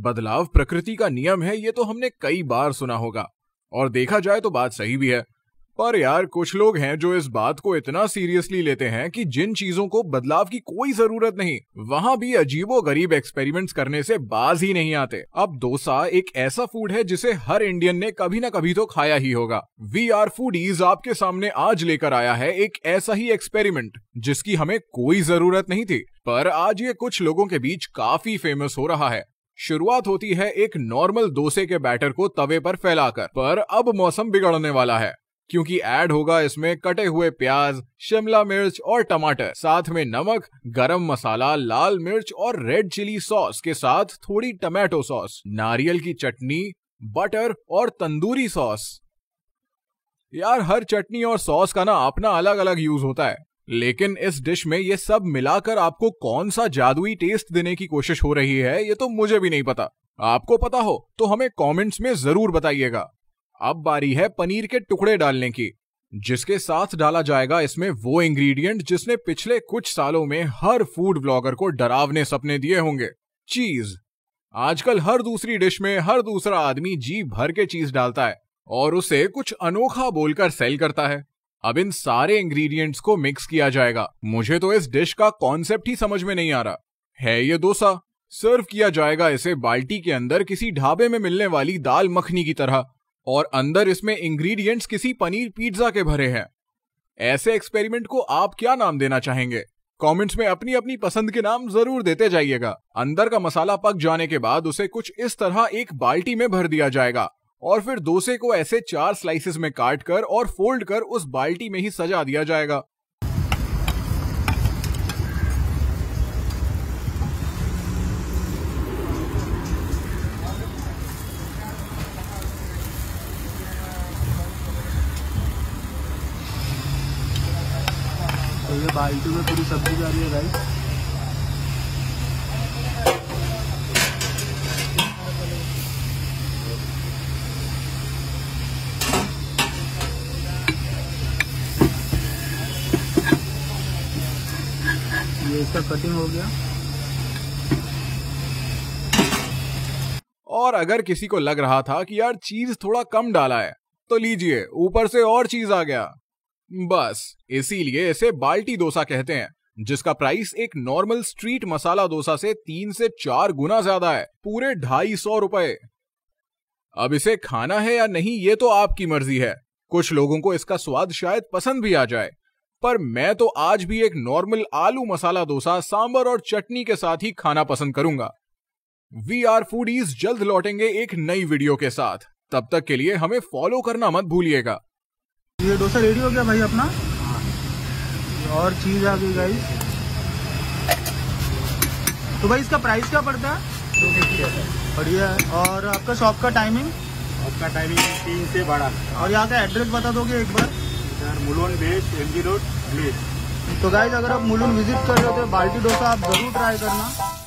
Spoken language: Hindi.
बदलाव प्रकृति का नियम है, ये तो हमने कई बार सुना होगा और देखा जाए तो बात सही भी है। पर यार कुछ लोग हैं जो इस बात को इतना सीरियसली लेते हैं कि जिन चीजों को बदलाव की कोई जरूरत नहीं, वहां भी अजीबोगरीब एक्सपेरिमेंट्स करने से बाज ही नहीं आते। अब डोसा एक ऐसा फूड है जिसे हर इंडियन ने कभी ना कभी तो खाया ही होगा। वी आर फूडीज आपके सामने आज लेकर आया है एक ऐसा ही एक्सपेरिमेंट जिसकी हमें कोई जरूरत नहीं थी, पर आज ये कुछ लोगों के बीच काफी फेमस हो रहा है। शुरुआत होती है एक नॉर्मल डोसे के बैटर को तवे पर फैलाकर, पर अब मौसम बिगड़ने वाला है क्योंकि ऐड होगा इसमें कटे हुए प्याज, शिमला मिर्च और टमाटर, साथ में नमक, गरम मसाला, लाल मिर्च और रेड चिली सॉस के साथ थोड़ी टमाटो सॉस, नारियल की चटनी, बटर और तंदूरी सॉस। यार हर चटनी और सॉस का ना अपना अलग अलग यूज होता है, लेकिन इस डिश में ये सब मिलाकर आपको कौन सा जादुई टेस्ट देने की कोशिश हो रही है ये तो मुझे भी नहीं पता। आपको पता हो तो हमें कमेंट्स में जरूर बताइएगा। अब बारी है पनीर के टुकड़े डालने की, जिसके साथ डाला जाएगा इसमें वो इंग्रेडिएंट जिसने पिछले कुछ सालों में हर फूड ब्लॉगर को डरावने सपने दिए होंगे, चीज। आजकल हर दूसरी डिश में हर दूसरा आदमी जी भर के चीज डालता है और उसे कुछ अनोखा बोलकर सेल करता है। अब इन सारे इंग्रेडिएंट्स को मिक्स किया जाएगा। मुझे तो इस डिश का कॉन्सेप्ट ही समझ में नहीं आ रहा है। ये डोसा सर्व किया जाएगा इसे बाल्टी के अंदर किसी ढाबे में मिलने वाली दाल मखनी की तरह, और अंदर इसमें इंग्रेडिएंट्स किसी पनीर पिज्जा के भरे हैं। ऐसे एक्सपेरिमेंट को आप क्या नाम देना चाहेंगे? कमेंट्स में अपनी अपनी पसंद के नाम जरूर देते जाइएगा। अंदर का मसाला पक जाने के बाद उसे कुछ इस तरह एक बाल्टी में भर दिया जाएगा और फिर डोसे को ऐसे 4 स्लाइसेस में काट कर और फोल्ड कर उस बाल्टी में ही सजा दिया जाएगा। तो ये बाल्टी में पूरी सब्जी जा रही है गाइस। ये इसका कटिंग हो गया। और अगर किसी को लग रहा था कि यार चीज थोड़ा कम डाला है, तो लीजिए ऊपर से और चीज आ गया। बस इसीलिए इसे बाल्टी डोसा कहते हैं, जिसका प्राइस एक नॉर्मल स्ट्रीट मसाला डोसा से 3 से 4 गुना ज्यादा है, पूरे 250 रुपए। अब इसे खाना है या नहीं ये तो आपकी मर्जी है। कुछ लोगों को इसका स्वाद शायद पसंद भी आ जाए, पर मैं तो आज भी एक नॉर्मल आलू मसाला डोसा सांबर और चटनी के साथ ही खाना पसंद करूंगा। वी आर फूडीज जल्द लौटेंगे एक नई वीडियो के साथ। तब तक के लिए हमें फॉलो करना मत भूलिएगा। ये डोसा रेडी हो गया भाई अपना। और चीज आ गई गाइस। तो भाई इसका प्राइस क्या पड़ता है? 250। बढ़िया है। और आपका शॉप का टाइमिंग? आपका टाइमिंग 3 से 12। और यहाँ का एड्रेस बता दोगे एक बार? Mulund best MG road. तो गाइस अगर आप मुलुंड विजिट कर रहे हो तो बाल्टी डोसा आप जरूर ट्राई करना।